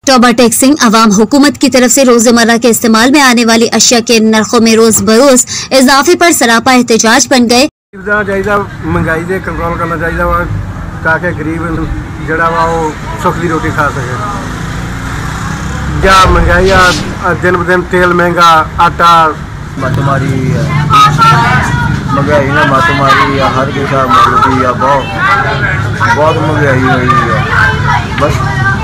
Toba taxing आवाम हुकूमत की तरफ से रोजमर्रा के इस्तेमाल में आने वाली अशिया के नरखों में रोज बरोज इजाफे पर सरापा एहतजाज बन गए। महंगाई से कंट्रोल करना चाहिए वा ताकि गरीब जड़ा वा सुख की रोटी खा सके। या महंगाई दिन ब दिन तेल महंगा, आटा मातमारी महंगाई ना मातमारी हर किसा मंगती है, बहुत महंगाई हुई है। बस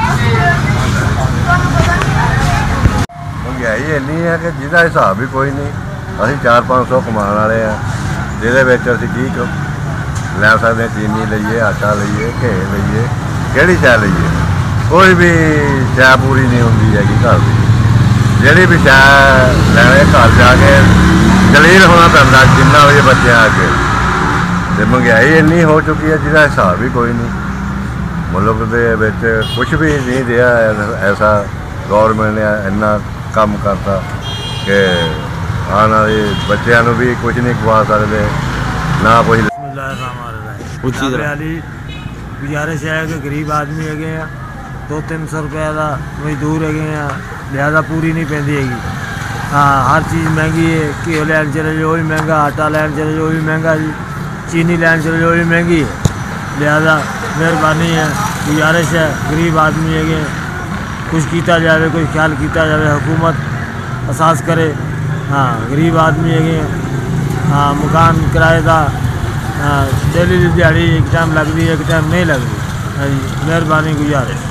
महंगाई इन्नी है कि जिसका हिसाब भी कोई नहीं। असीं 400-500 कमाने वाले हैं, जिहदे विच असीं की लै सकते। चीनी लीए, आटा लीए, घे लीए, किहड़ी शै लीए, कोई भी शै पूरी नहीं होंदी हैगी घर की। जिहड़ी भी शै लैणे घर जाके जलील होना पैंदा जिन्ना बजे बच्चे अगे। तो महंगाई इन्नी हो चुकी है जिसका हिसाब भी कोई नहीं। मुल्क दे विच कुछ भी नहीं दिया ऐसा गौरमेंट ने इन्ना काम करता कि आने वाले बच्चों को भी कुछ नहीं खवा सकते ना कुछ। गुजारिश है कि गरीब आदमी है, 200-300 रुपये का मजदूर है, लिहाजा पूरी नहीं पैंदी हैगी। हाँ, हर चीज़ महंगी है। घी लैन चले जाओ भी महंगा, आटा लैन चले जाओ भी महंगा जी, चीनी लैन चले जाओ भी महंगी है। लिहाजा मेहरबानी है, गुजारिश है, गरीब आदमी है, कुछ किया जाए, कुछ ख्याल किया जाए, हुकूमत एहसास करे। हाँ, गरीब आदमी है। हाँ, मकान किराए का डेली दिहाड़ी एक टाइम लगती है, एक टाइम नहीं लगती। हाँ जी, मेहरबानी गुजारिश।